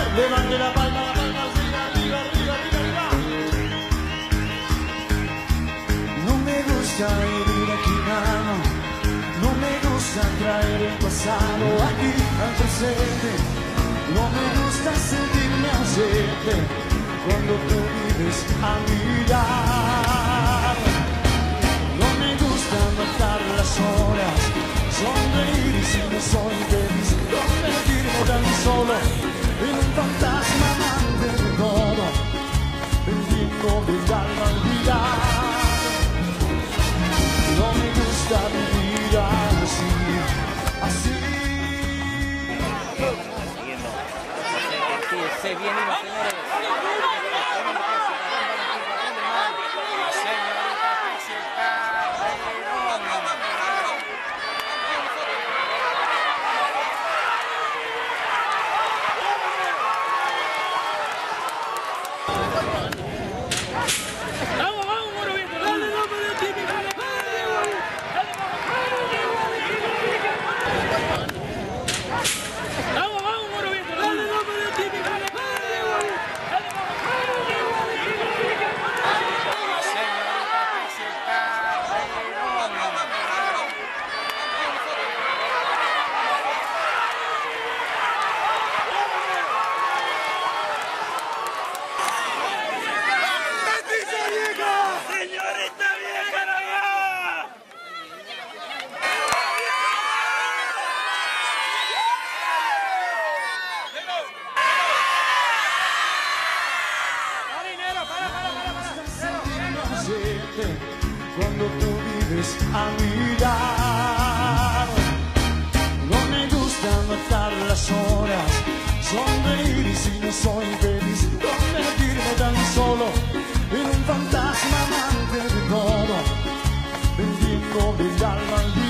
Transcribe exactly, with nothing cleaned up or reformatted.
Levante la palma, la palma, arriba, arriba, arriba, arriba, arriba. No me gusta vivir aquí, mano. No me gusta traer el pasado aquí al presente. No me gusta sentirme ausente cuando tú vives a mi lado. No me gusta matar las horas, sonreír y si no soy feliz, convertirme tan solo en un fantasma amante de todo, vendiendo mi alma al mirar. No me gusta vivir así, así. Se vienen los señores. La señorita Jessica Calderón. Vamos, vamos, moro viejo, dale, no me des típica. Vamos, vamos, moro viejo, dale, no me des típica. La señorita Jessica Calderón. ¡Señorita vieja, no va! ¡Marinero, para, para, para, para! Cuando tú vives a mi lado, no me gusta matar las horas, sonreír y si no soy feliz, convertirme tan solo en un fantasma amante de todo, vendiendo mi alma al día.